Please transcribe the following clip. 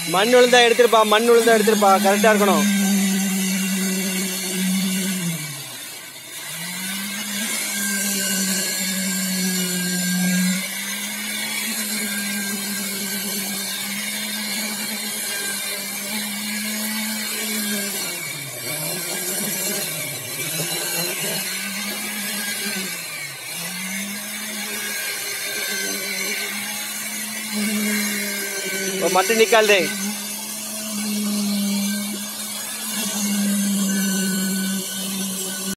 மண் விழுந்தா எடுத்துருப்பா, மண் விழுந்தா எடுத்துருப்பா, கரெக்டா இருக்கணும். मटन निकाल दे।